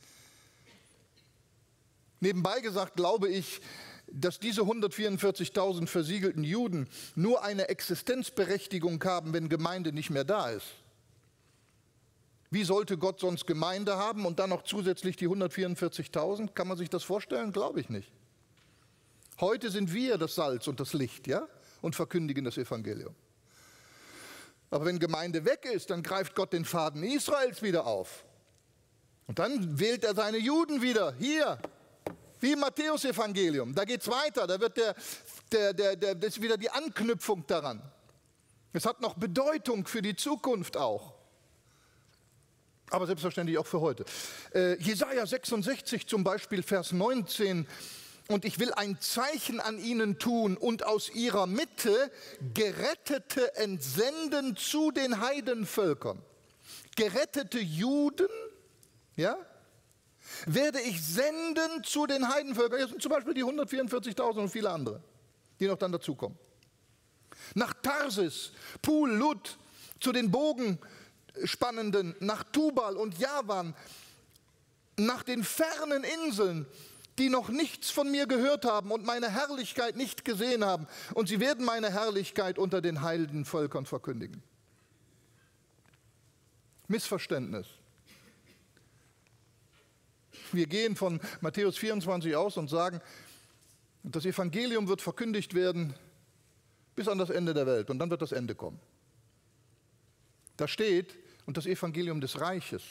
Nebenbei gesagt glaube ich, dass diese 144.000 versiegelten Juden nur eine Existenzberechtigung haben, wenn Gemeinde nicht mehr da ist. Wie sollte Gott sonst Gemeinde haben und dann noch zusätzlich die 144.000? Kann man sich das vorstellen? Glaube ich nicht. Heute sind wir das Salz und das Licht, ja, und verkündigen das Evangelium. Aber wenn Gemeinde weg ist, dann greift Gott den Faden Israels wieder auf. Und dann wählt er seine Juden wieder, hier, wie im Matthäus-Evangelium. Da geht es weiter, da wird das ist wieder die Anknüpfung daran. Es hat noch Bedeutung für die Zukunft auch. Aber selbstverständlich auch für heute. Jesaja 66 zum Beispiel, Vers 19. Und ich will ein Zeichen an ihnen tun und aus ihrer Mitte Gerettete entsenden zu den Heidenvölkern. Gerettete Juden, ja, werde ich senden zu den Heidenvölkern. Jetzt sind zum Beispiel die 144.000 und viele andere, die noch dann dazukommen. Nach Tarsis, Pul, Lud, zu den Bogenspannenden, nach Tubal und Javan, nach den fernen Inseln, die noch nichts von mir gehört haben und meine Herrlichkeit nicht gesehen haben. Und sie werden meine Herrlichkeit unter den Heidenvölkern verkündigen. Missverständnis. Wir gehen von Matthäus 24 aus und sagen, das Evangelium wird verkündigt werden bis an das Ende der Welt und dann wird das Ende kommen. Da steht, und das Evangelium des Reiches.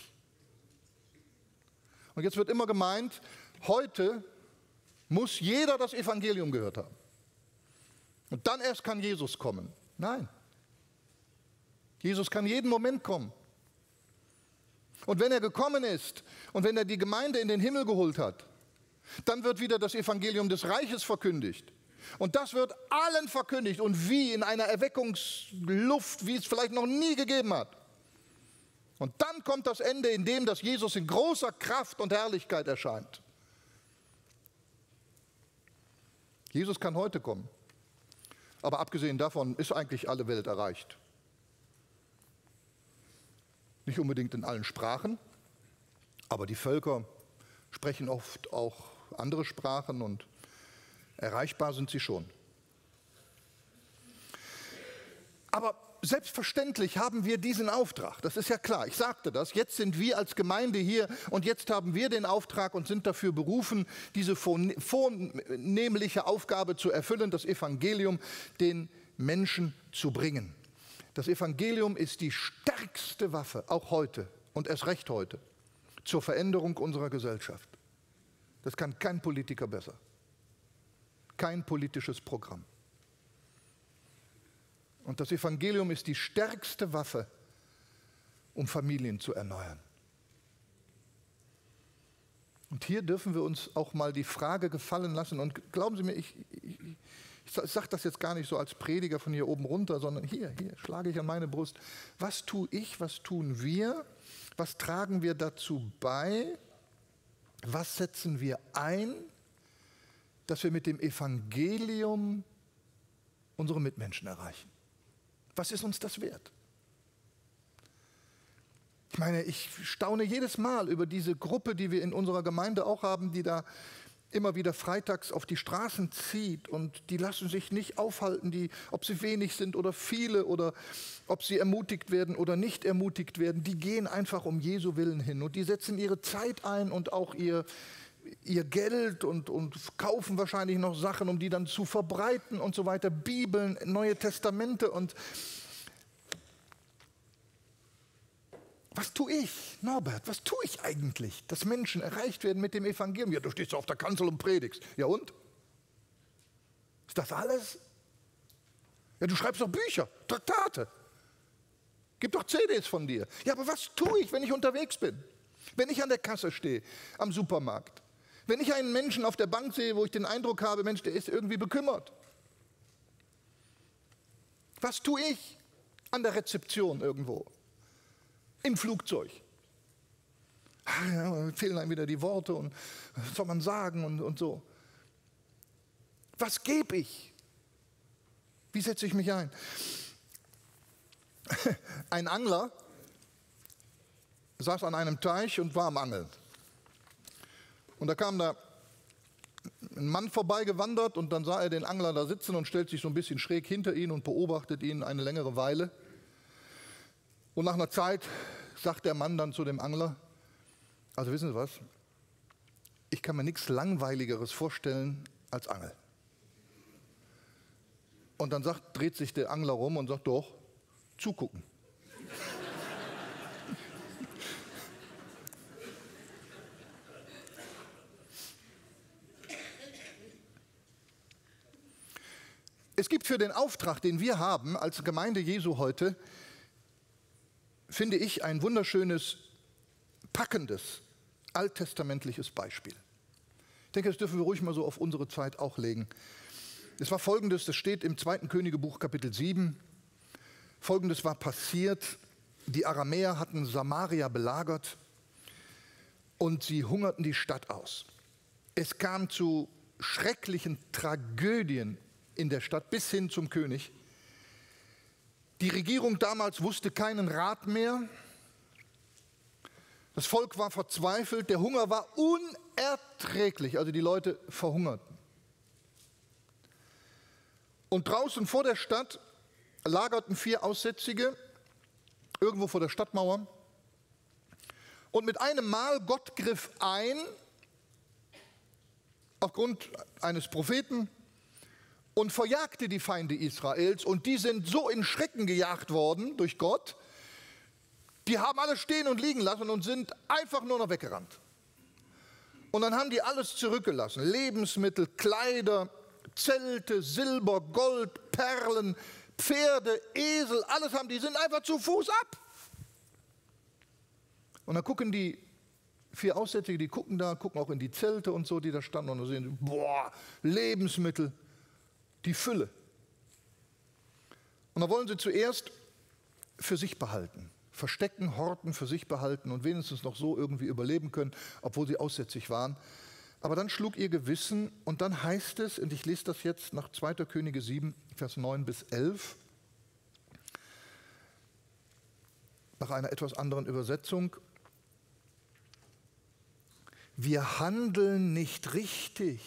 Und jetzt wird immer gemeint, heute muss jeder das Evangelium gehört haben. Und dann erst kann Jesus kommen. Nein. Jesus kann jeden Moment kommen. Und wenn er gekommen ist und wenn er die Gemeinde in den Himmel geholt hat, dann wird wieder das Evangelium des Reiches verkündigt. Und das wird allen verkündigt und wie in einer Erweckungsluft, wie es vielleicht noch nie gegeben hat. Und dann kommt das Ende, in dem das Jesus in großer Kraft und Herrlichkeit erscheint. Jesus kann heute kommen. Aber abgesehen davon ist eigentlich alle Welt erreicht. Nicht unbedingt in allen Sprachen, aber die Völker sprechen oft auch andere Sprachen und erreichbar sind sie schon. Aber selbstverständlich haben wir diesen Auftrag, das ist ja klar, ich sagte das, jetzt sind wir als Gemeinde hier und jetzt haben wir den Auftrag und sind dafür berufen, diese vornehmliche Aufgabe zu erfüllen, das Evangelium den Menschen zu bringen. Das Evangelium ist die stärkste Waffe, auch heute und erst recht heute, zur Veränderung unserer Gesellschaft. Das kann kein Politiker besser. Kein politisches Programm. Und das Evangelium ist die stärkste Waffe, um Familien zu erneuern. Und hier dürfen wir uns auch mal die Frage gefallen lassen. Und glauben Sie mir, ich sage das jetzt gar nicht so als Prediger von hier oben runter, sondern hier schlage ich an meine Brust. Was tue ich, was tun wir, was tragen wir dazu bei, was setzen wir ein, dass wir mit dem Evangelium unsere Mitmenschen erreichen? Was ist uns das wert? Ich meine, ich staune jedes Mal über diese Gruppe, die wir in unserer Gemeinde auch haben, die da immer wieder freitags auf die Straßen zieht und die lassen sich nicht aufhalten, ob sie wenig sind oder viele oder ob sie ermutigt werden oder nicht ermutigt werden, die gehen einfach um Jesu Willen hin und die setzen ihre Zeit ein und auch ihr Geld und kaufen wahrscheinlich noch Sachen, um die dann zu verbreiten und so weiter, Bibeln, Neue Testamente und was tue ich, Norbert, was tue ich eigentlich, dass Menschen erreicht werden mit dem Evangelium? Ja, du stehst auf der Kanzel und predigst. Ja und? Ist das alles? Ja, du schreibst doch Bücher, Traktate. Gib doch CDs von dir. Ja, aber was tue ich, wenn ich unterwegs bin? Wenn ich an der Kasse stehe, am Supermarkt? Wenn ich einen Menschen auf der Bank sehe, wo ich den Eindruck habe, Mensch, der ist irgendwie bekümmert. Was tue ich an der Rezeption irgendwo? Im Flugzeug. Ja, fehlen einem wieder die Worte und was soll man sagen und so. Was gebe ich? Wie setze ich mich ein? Ein Angler saß an einem Teich und war am Angeln. Und da kam da ein Mann vorbeigewandert und dann sah er den Angler da sitzen und stellt sich so ein bisschen schräg hinter ihn und beobachtet ihn eine längere Weile. Und nach einer Zeit sagt der Mann dann zu dem Angler, also wissen Sie was, ich kann mir nichts Langweiligeres vorstellen als Angeln. Und dann dreht sich der Angler rum und sagt, doch, zugucken. Es gibt für den Auftrag, den wir haben als Gemeinde Jesu heute, finde ich, ein wunderschönes, packendes, alttestamentliches Beispiel. Ich denke, das dürfen wir ruhig mal so auf unsere Zeit auch legen. Es war Folgendes, das steht im 2. Königebuch, Kapitel 7. Folgendes war passiert, die Aramäer hatten Samaria belagert und sie hungerten die Stadt aus. Es kam zu schrecklichen Tragödien in der Stadt bis hin zum König. Die Regierung damals wusste keinen Rat mehr. Das Volk war verzweifelt, der Hunger war unerträglich, also die Leute verhungerten. Und draußen vor der Stadt lagerten 4 Aussätzige, irgendwo vor der Stadtmauer. Und mit einem Mal, Gott griff ein, aufgrund eines Propheten, und verjagte die Feinde Israels. Und die sind so in Schrecken gejagt worden durch Gott, die haben alles stehen und liegen lassen und sind einfach nur noch weggerannt. Und dann haben die alles zurückgelassen. Lebensmittel, Kleider, Zelte, Silber, Gold, Perlen, Pferde, Esel, alles haben die, sind einfach zu Fuß ab. Und dann gucken die 4 Aussätzige, die gucken da, gucken auch in die Zelte und so, die da standen, und dann sehen sie, boah, Lebensmittel, die Fülle. Und dann wollen sie zuerst für sich behalten, verstecken, horten, für sich behalten und wenigstens noch so irgendwie überleben können, obwohl sie aussätzig waren. Aber dann schlug ihr Gewissen und dann heißt es, und ich lese das jetzt nach 2. Könige 7, Vers 9 bis 11, nach einer etwas anderen Übersetzung: Wir handeln nicht richtig,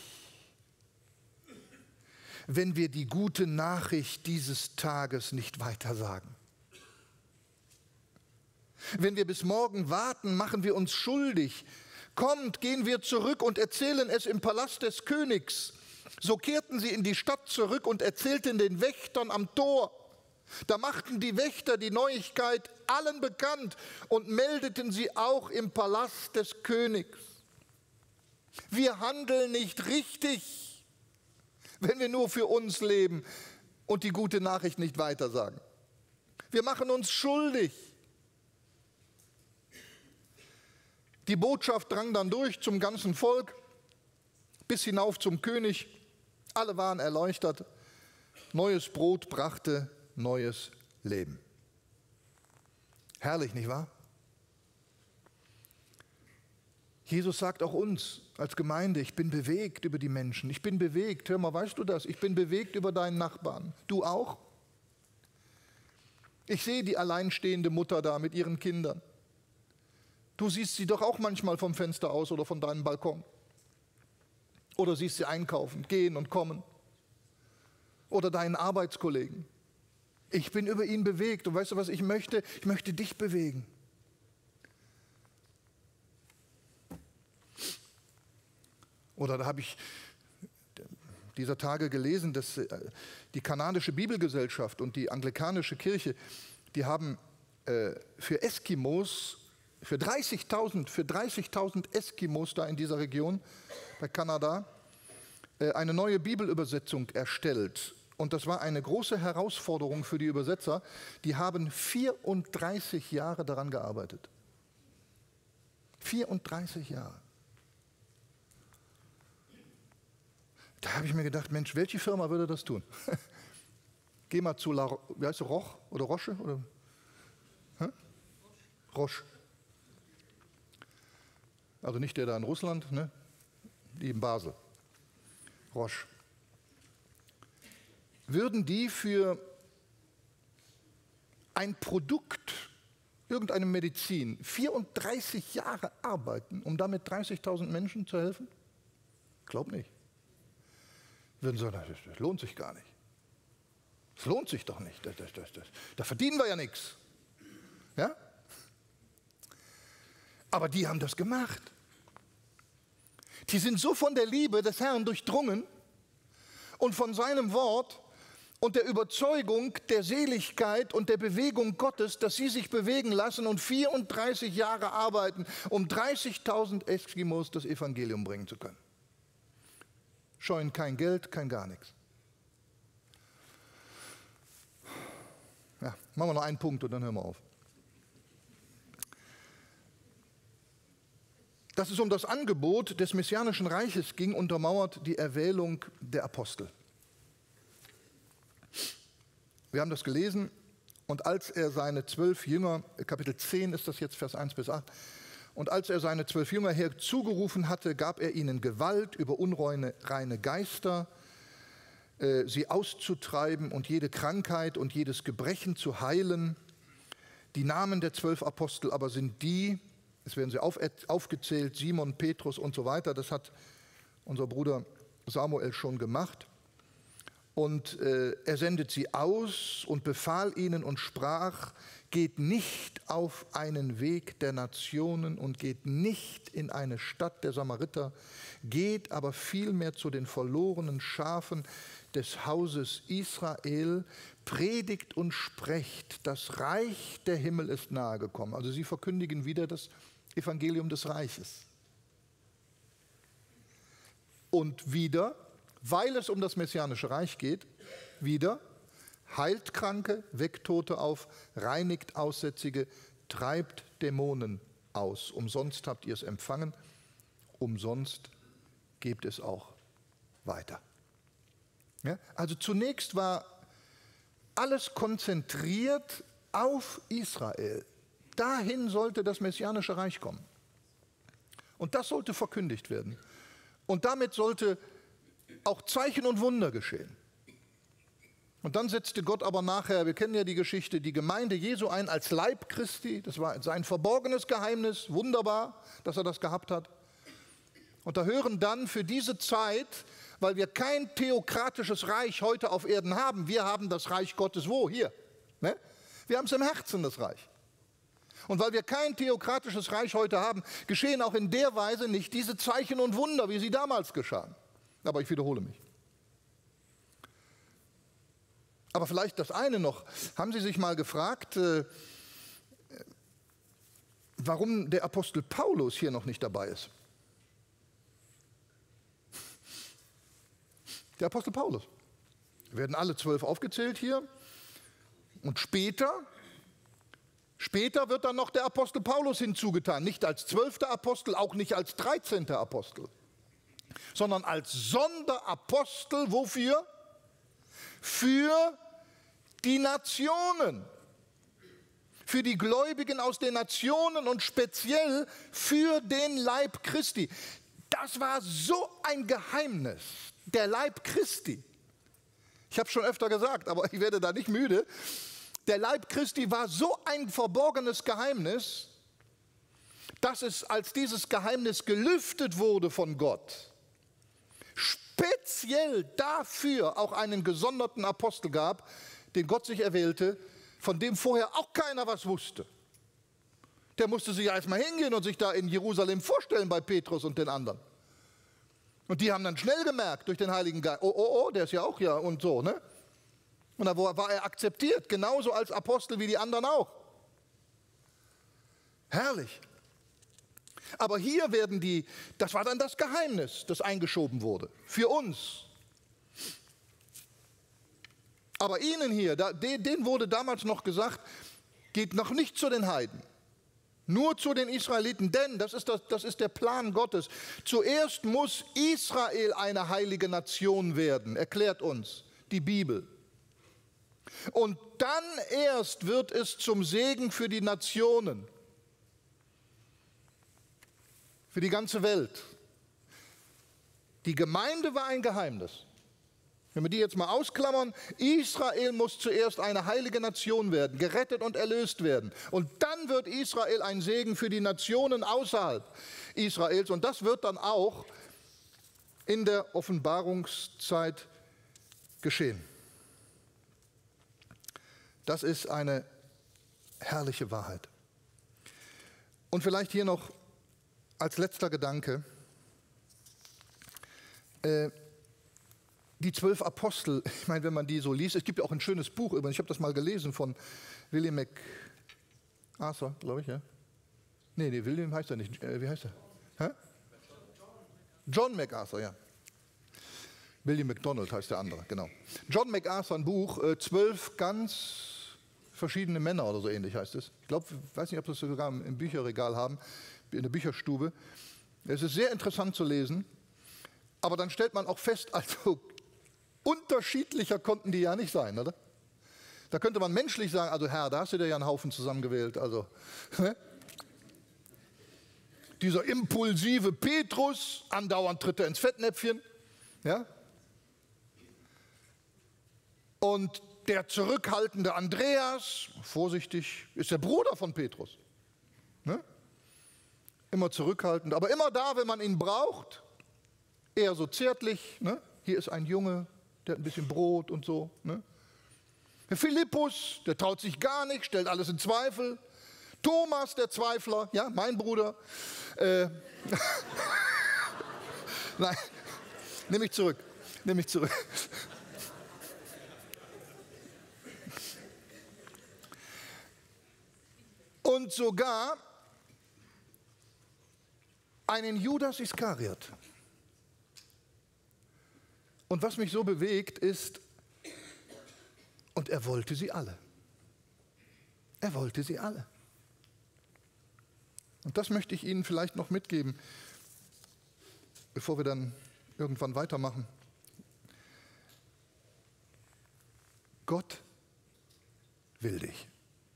wenn wir die gute Nachricht dieses Tages nicht weitersagen. Wenn wir bis morgen warten, machen wir uns schuldig. Kommt, gehen wir zurück und erzählen es im Palast des Königs. So kehrten sie in die Stadt zurück und erzählten den Wächtern am Tor. Da machten die Wächter die Neuigkeit allen bekannt und meldeten sie auch im Palast des Königs. Wir handeln nicht richtig, wenn wir nur für uns leben und die gute Nachricht nicht weitersagen. Wir machen uns schuldig. Die Botschaft drang dann durch zum ganzen Volk, bis hinauf zum König. Alle waren erleuchtet. Neues Brot brachte neues Leben. Herrlich, nicht wahr? Jesus sagt auch uns als Gemeinde, ich bin bewegt über die Menschen. Ich bin bewegt, hör mal, weißt du das? Ich bin bewegt über deinen Nachbarn. Du auch? Ich sehe die alleinstehende Mutter da mit ihren Kindern. Du siehst sie doch auch manchmal vom Fenster aus oder von deinem Balkon. Oder siehst sie einkaufen, gehen und kommen. Oder deinen Arbeitskollegen. Ich bin über ihn bewegt. Und weißt du, was ich möchte? Ich möchte dich bewegen. Oder da habe ich dieser Tage gelesen, dass die kanadische Bibelgesellschaft und die anglikanische Kirche, die haben für Eskimos, für 30.000 Eskimos da in dieser Region bei Kanada, eine neue Bibelübersetzung erstellt. Und das war eine große Herausforderung für die Übersetzer. Die haben 34 Jahre daran gearbeitet. 34 Jahre. Da habe ich mir gedacht, Mensch, welche Firma würde das tun? Geh mal zu wie heißt du, Roch oder Roche? Oder? Roche. Also nicht der da in Russland, ne? Die in Basel. Roche. Würden die für ein Produkt, irgendeine Medizin, 34 Jahre arbeiten, um damit 30.000 Menschen zu helfen? Glaub nicht. Würden sagen, das lohnt sich gar nicht. Das lohnt sich doch nicht. Da verdienen wir ja nichts. Ja? Aber die haben das gemacht. Die sind so von der Liebe des Herrn durchdrungen und von seinem Wort und der Überzeugung der Seligkeit und der Bewegung Gottes, dass sie sich bewegen lassen und 34 Jahre arbeiten, um 30.000 Eskimos das Evangelium bringen zu können. Scheuen kein Geld, kein gar nichts. Ja, machen wir noch einen Punkt und dann hören wir auf. Dass es um das Angebot des Messianischen Reiches ging, untermauert die Erwählung der Apostel. Wir haben das gelesen, und als er seine 12 Jünger, Kapitel 10 ist das jetzt, Vers 1 bis 8, Und als er seine 12 Jünger herzugerufen hatte, gab er ihnen Gewalt über unreine Geister, sie auszutreiben und jede Krankheit und jedes Gebrechen zu heilen. Die Namen der 12 Apostel aber sind die, es werden sie aufgezählt, Simon, Petrus und so weiter. Das hat unser Bruder Samuel schon gemacht. Und er sendet sie aus und befahl ihnen und sprach: Geht nicht auf einen Weg der Nationen und geht nicht in eine Stadt der Samariter, geht aber vielmehr zu den verlorenen Schafen des Hauses Israel, predigt und sprecht, das Reich der Himmel ist nahe gekommen. Also sie verkündigen wieder das Evangelium des Reiches. Und wieder, weil es um das messianische Reich geht, wieder heilt Kranke, weckt Tote auf, reinigt Aussätzige, treibt Dämonen aus. Umsonst habt ihr es empfangen, umsonst gebt es auch weiter. Ja? Also zunächst war alles konzentriert auf Israel. Dahin sollte das messianische Reich kommen. Und das sollte verkündigt werden. Und damit sollte auch Zeichen und Wunder geschehen. Und dann setzte Gott aber nachher, wir kennen ja die Geschichte, die Gemeinde Jesu ein als Leib Christi. Das war sein verborgenes Geheimnis, wunderbar, dass er das gehabt hat. Und da hören dann für diese Zeit, weil wir kein theokratisches Reich heute auf Erden haben, wir haben das Reich Gottes wo? Hier. Ne? Wir haben es im Herzen, das Reich. Und weil wir kein theokratisches Reich heute haben, geschehen auch in der Weise nicht diese Zeichen und Wunder, wie sie damals geschahen. Aber ich wiederhole mich. Aber vielleicht das eine noch. Haben Sie sich mal gefragt, warum der Apostel Paulus hier noch nicht dabei ist? Der Apostel Paulus. Werden alle 12 aufgezählt hier. Und später wird dann noch der Apostel Paulus hinzugetan. Nicht als 12. Apostel, auch nicht als 13. Apostel. Sondern als Sonderapostel, wofür? Für die Nationen. Für die Gläubigen aus den Nationen und speziell für den Leib Christi. Das war so ein Geheimnis, der Leib Christi. Ich habe es schon öfter gesagt, aber ich werde da nicht müde. Der Leib Christi war so ein verborgenes Geheimnis, dass es, als dieses Geheimnis gelüftet wurde von Gott, speziell dafür auch einen gesonderten Apostel gab, den Gott sich erwählte, von dem vorher auch keiner was wusste. Der musste sich erstmal hingehen und sich da in Jerusalem vorstellen bei Petrus und den anderen. Und die haben dann schnell gemerkt durch den Heiligen Geist, oh, der ist ja auch hier und so, ne? Und da war er akzeptiert, genauso als Apostel wie die anderen auch. Herrlich. Aber hier das war dann das Geheimnis, das eingeschoben wurde, für uns. Aber ihnen hier, denen wurde damals noch gesagt, geht noch nicht zu den Heiden, nur zu den Israeliten, denn das ist der Plan Gottes. Zuerst muss Israel eine heilige Nation werden, erklärt uns die Bibel. Und dann erst wird es zum Segen für die Nationen, für die ganze Welt. Die Gemeinde war ein Geheimnis. Wenn wir die jetzt mal ausklammern, Israel muss zuerst eine heilige Nation werden, gerettet und erlöst werden. Und dann wird Israel ein Segen für die Nationen außerhalb Israels. Und das wird dann auch in der Offenbarungszeit geschehen. Das ist eine herrliche Wahrheit. Und vielleicht hier noch als letzter Gedanke, die 12 Apostel, ich meine, wenn man die so liest, es gibt ja auch ein schönes Buch übrigens, ich habe das mal gelesen von William MacArthur, glaube ich, ja? Nee, William heißt er nicht, wie heißt er? Hä? John MacArthur, ja. William MacDonald heißt der andere, genau. John MacArthur, ein Buch, 12 ganz verschiedene Männer oder so ähnlich heißt es. Ich glaube, weiß nicht, ob das sogar im Bücherregal haben, in der Bücherstube. Es ist sehr interessant zu lesen, aber dann stellt man auch fest, also unterschiedlicher konnten die ja nicht sein, oder? Da könnte man menschlich sagen, also Herr, da hast du dir ja einen Haufen zusammengewählt, also. Dieser impulsive Petrus, andauernd tritt er ins Fettnäpfchen. Ja? Und der zurückhaltende Andreas, vorsichtig, ist der Bruder von Petrus. Ne? Immer zurückhaltend, aber immer da, wenn man ihn braucht. Eher so zärtlich. Ne? Hier ist ein Junge, der hat ein bisschen Brot und so. Ne? Der Philippus, der traut sich gar nicht, stellt alles in Zweifel. Thomas, der Zweifler, ja, mein Bruder. Nein, nehme ich zurück. Und sogar einen Judas Iskariot. Und was mich so bewegt ist, und er wollte sie alle. Er wollte sie alle. Und das möchte ich Ihnen vielleicht noch mitgeben, bevor wir dann irgendwann weitermachen. Gott will dich.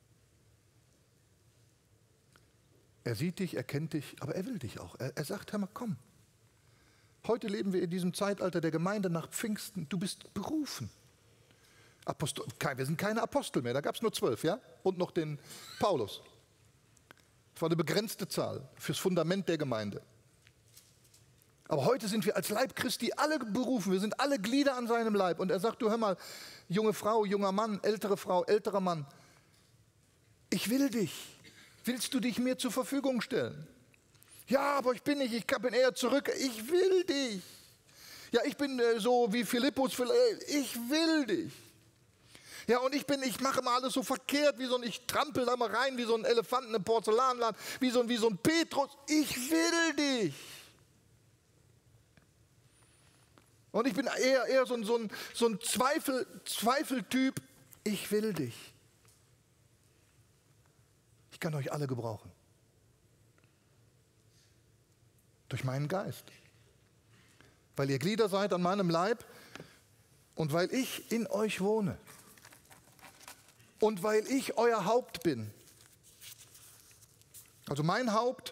Er sieht dich, er kennt dich, aber er will dich auch. Er sagt, hör mal, komm. Heute leben wir in diesem Zeitalter der Gemeinde nach Pfingsten. Du bist berufen. Wir sind keine Apostel mehr, da gab es nur 12, ja? Und noch den Paulus. Das war eine begrenzte Zahl fürs Fundament der Gemeinde. Aber heute sind wir als Leib Christi alle berufen, wir sind alle Glieder an seinem Leib. Und er sagt, du hör mal, junge Frau, junger Mann, ältere Frau, älterer Mann, ich will dich. Willst du dich mir zur Verfügung stellen? Ja, aber ich bin eher zurück. Ich will dich. Ja, ich bin so wie Philippus, ich will dich. Ja, und ich mache mal alles so verkehrt, ich trampel da mal rein wie so ein Elefanten im Porzellanladen, wie so ein Petrus. Ich will dich. Und ich bin eher so ein Zweifeltyp. Ich will dich. Ich kann euch alle gebrauchen. Durch meinen Geist. Weil ihr Glieder seid an meinem Leib und weil ich in euch wohne. Und weil ich euer Haupt bin. Also mein Haupt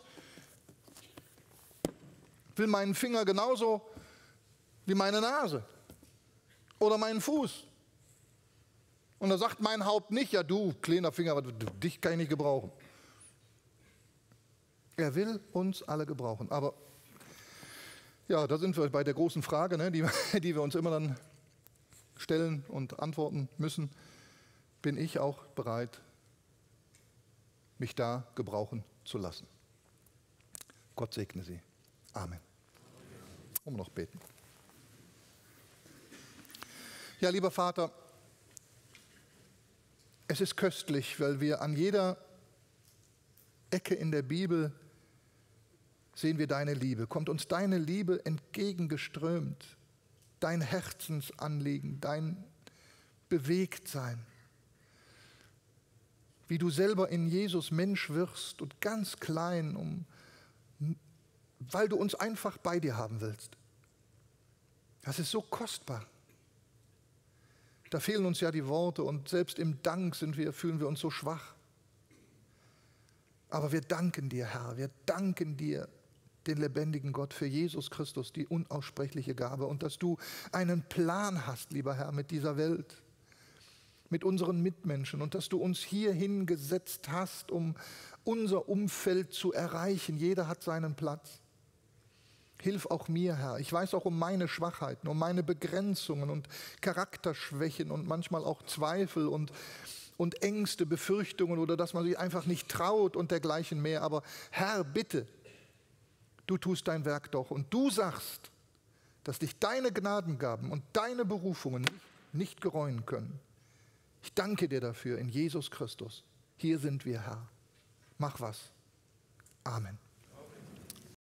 will meinen Finger genauso wie meine Nase oder meinen Fuß. Und da sagt mein Haupt nicht, ja du, kleiner Finger, dich kann ich nicht gebrauchen. Er will uns alle gebrauchen. Aber ja, da sind wir bei der großen Frage, ne, die wir uns immer dann stellen und antworten müssen. Bin ich auch bereit, mich da gebrauchen zu lassen? Gott segne Sie. Amen. Wollen wir noch beten? Ja, lieber Vater, es ist köstlich, weil wir an jeder Ecke in der Bibel sehen wir deine Liebe. Kommt uns deine Liebe entgegengeströmt, dein Herzensanliegen, dein Bewegtsein. Wie du selber in Jesus Mensch wirst und ganz klein, weil du uns einfach bei dir haben willst. Das ist so kostbar. Da fehlen uns ja die Worte und selbst im Dank fühlen wir uns so schwach. Aber wir danken dir, Herr, wir danken dir, den lebendigen Gott, für Jesus Christus, die unaussprechliche Gabe und dass du einen Plan hast, lieber Herr, mit dieser Welt, mit unseren Mitmenschen und dass du uns hier hingesetzt hast, um unser Umfeld zu erreichen. Jeder hat seinen Platz. Hilf auch mir, Herr. Ich weiß auch um meine Schwachheiten, um meine Begrenzungen und Charakterschwächen und manchmal auch Zweifel und Ängste, Befürchtungen oder dass man sich einfach nicht traut und dergleichen mehr. Aber Herr, bitte, du tust dein Werk doch und du sagst, dass dich deine Gnadengaben und deine Berufungen nicht gereuen können. Ich danke dir dafür in Jesus Christus. Hier sind wir, Herr. Mach was. Amen.